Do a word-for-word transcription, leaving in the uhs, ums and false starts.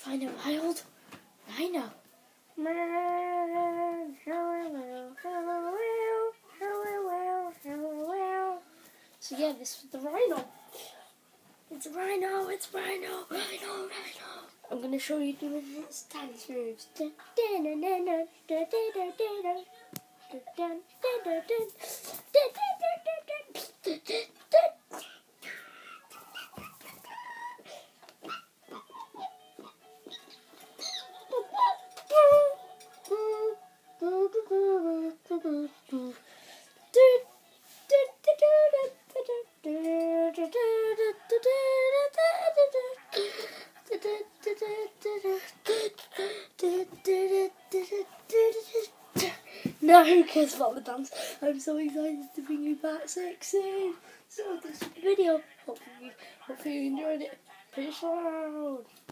find a wild rhino. So yeah, this is the rhino. It's a rhino, it's rhino, rhino, rhino. I'm gonna show you doing his dance moves. Now who cares about the dance? I'm so excited to bring you back sexy. So this video, hopefully, hopefully you enjoyed it. Peace out.